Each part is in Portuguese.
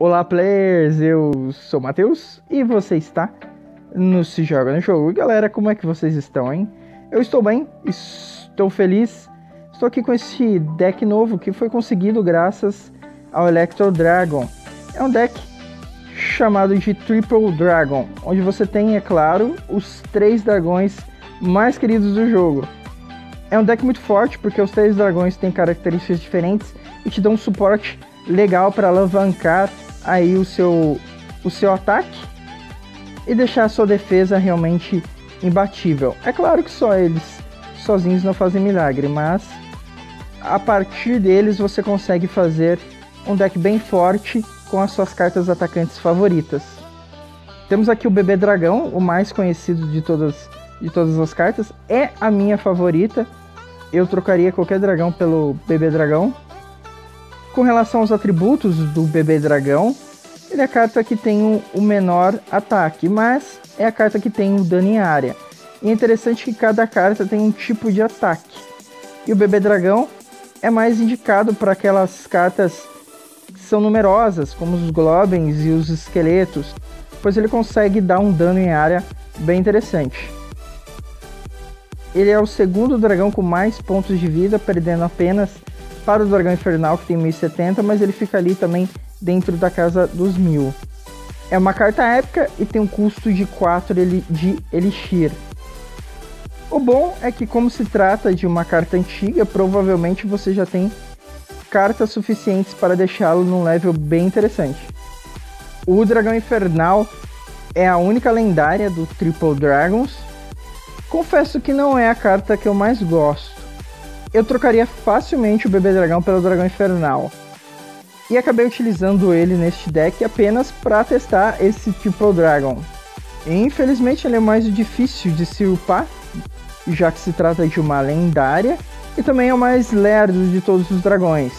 Olá players, eu sou o Matheus e você está no Se Joga no Jogo. E galera, como é que vocês estão, hein? Eu estou bem, estou feliz, estou aqui com esse deck novo que foi conseguido graças ao Electro Dragon. É um deck chamado de Triple Dragon, onde você tem, é claro, os 3 dragões mais queridos do jogo. É um deck muito forte porque os 3 dragões têm características diferentes e te dão um suporte legal para alavancar aí o seu ataque e deixar a sua defesa realmente imbatível. É claro que só eles sozinhos não fazem milagre, mas a partir deles você consegue fazer um deck bem forte com as suas cartas atacantes favoritas. Temos aqui o Bebê Dragão, o mais conhecido de todas as cartas, é a minha favorita. Eu trocaria qualquer dragão pelo Bebê Dragão. Com relação aos atributos do Bebê Dragão, ele é a carta que tem o menor ataque, mas é a carta que tem o dano em área. E é interessante que cada carta tem um tipo de ataque. E o Bebê Dragão é mais indicado para aquelas cartas que são numerosas, como os Goblins e os Esqueletos, pois ele consegue dar um dano em área bem interessante. Ele é o segundo dragão com mais pontos de vida, perdendo apenas para o Dragão Infernal, que tem 1070, mas ele fica ali também dentro da casa dos 1000. É uma carta épica e tem um custo de 4 de Elixir. O bom é que, como se trata de uma carta antiga, provavelmente você já tem cartas suficientes para deixá-lo num level bem interessante. O Dragão Infernal é a única lendária do Triple Dragons. Confesso que não é a carta que eu mais gosto. Eu trocaria facilmente o Bebê Dragão pelo Dragão Infernal. E acabei utilizando ele neste deck apenas para testar esse Triple Dragon. E, infelizmente ele é mais difícil de se upar, já que se trata de uma lendária, e também é o mais lerdo de todos os dragões.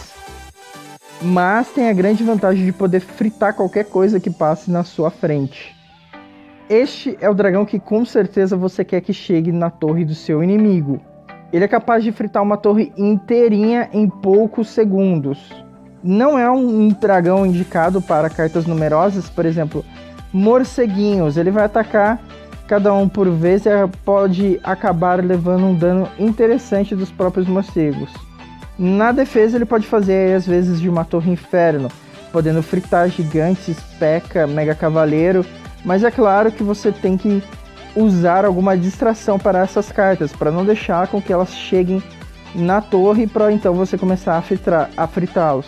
Mas tem a grande vantagem de poder fritar qualquer coisa que passe na sua frente. Este é o dragão que com certeza você quer que chegue na torre do seu inimigo. Ele é capaz de fritar uma torre inteirinha em poucos segundos. Não é um dragão indicado para cartas numerosas, por exemplo, morceguinhos. Ele vai atacar cada um por vez e pode acabar levando um dano interessante dos próprios morcegos. Na defesa ele pode fazer às vezes de uma torre inferno, podendo fritar gigantes, P.E.K.K.A, Mega Cavaleiro, mas é claro que você tem que usar alguma distração para essas cartas, para não deixar com que elas cheguem na torre para então você começar a fritá-los.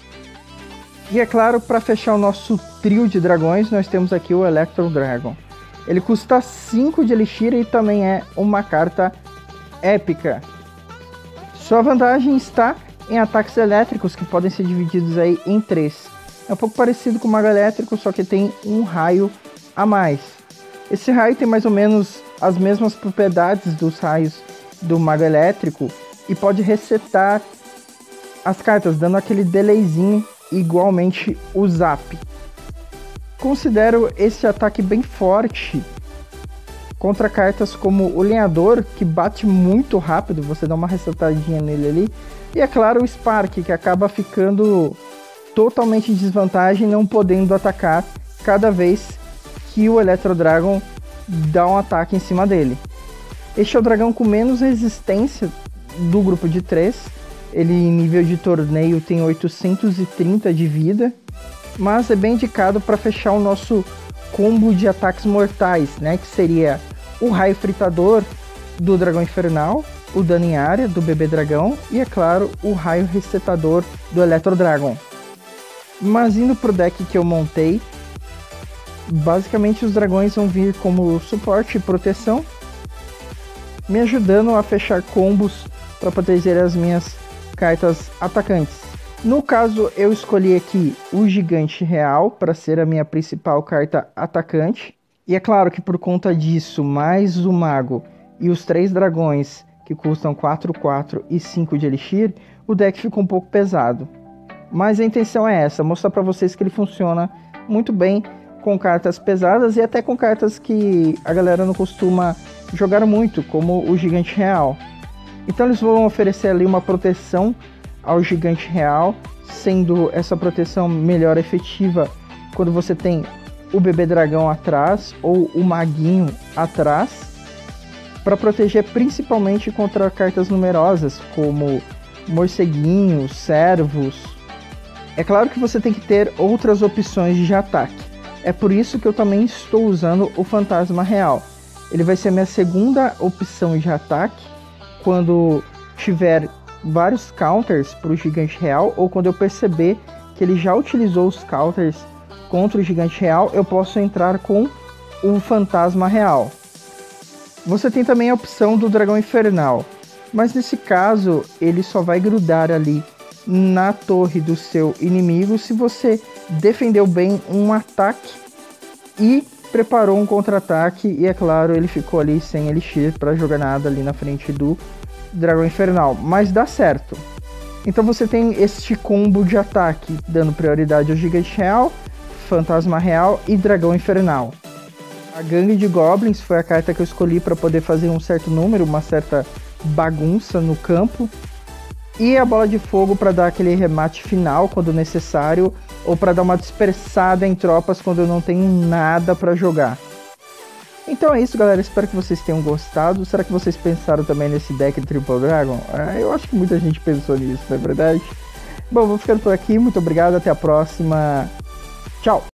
E é claro, para fechar o nosso trio de dragões, nós temos aqui o Electro Dragon. Ele custa 5 de Elixir e também é uma carta épica. Sua vantagem está em ataques elétricos, que podem ser divididos aí em 3. É um pouco parecido com o Mago Elétrico, só que tem um raio a mais. Esse raio tem mais ou menos as mesmas propriedades dos raios do Mago Elétrico e pode resetar as cartas, dando aquele delayzinho igualmente o Zap. Considero esse ataque bem forte contra cartas como o Lenhador, que bate muito rápido, você dá uma resetadinha nele ali. E é claro o Spark, que acaba ficando totalmente em desvantagem, não podendo atacar cada vez que o Electro Dragon dá um ataque em cima dele. Este é o dragão com menos resistência do grupo de 3. Ele em nível de torneio tem 830 de vida, mas é bem indicado para fechar o nosso combo de ataques mortais, né? Que seria o raio fritador do Dragão Infernal, o dano em área do Bebê Dragão e, é claro, o raio resetador do Electro Dragon. Mas indo pro deck que eu montei, basicamente os dragões vão vir como suporte e proteção, me ajudando a fechar combos para proteger as minhas cartas atacantes. No caso, eu escolhi aqui o Gigante Real para ser a minha principal carta atacante. E é claro que por conta disso, mais o Mago e os 3 dragões que custam 4, 4 e 5 de Elixir, o deck ficou um pouco pesado. Mas a intenção é essa, mostrar para vocês que ele funciona muito bem com cartas pesadas e até com cartas que a galera não costuma jogar muito, como o Gigante Real. Então eles vão oferecer ali uma proteção ao Gigante Real, sendo essa proteção melhor efetiva quando você tem o bebê dragão atrás ou o maguinho atrás, para proteger principalmente contra cartas numerosas, como morceguinhos, servos. É claro que você tem que ter outras opções de ataque. É por isso que eu também estou usando o Fantasma Real. Ele vai ser a minha segunda opção de ataque quando tiver vários counters para o Gigante Real, ou quando eu perceber que ele já utilizou os counters contra o Gigante Real, eu posso entrar com o Fantasma Real. Você tem também a opção do Dragão Infernal, mas nesse caso ele só vai grudar ali na torre do seu inimigo se você defendeu bem um ataque e preparou um contra-ataque, e é claro, ele ficou ali sem elixir para jogar nada ali na frente do Dragão Infernal, mas dá certo. Então você tem este combo de ataque, dando prioridade ao Gigante Real, Fantasma Real e Dragão Infernal. A Gangue de Goblins foi a carta que eu escolhi para poder fazer um certo número, uma certa bagunça no campo. E a Bola de Fogo para dar aquele remate final quando necessário, ou para dar uma dispersada em tropas quando eu não tenho nada para jogar. Então é isso, galera, espero que vocês tenham gostado. Será que vocês pensaram também nesse deck de Triple Dragon? Eu acho que muita gente pensou nisso, não é verdade? Bom, vou ficando por aqui, muito obrigado, até a próxima. Tchau!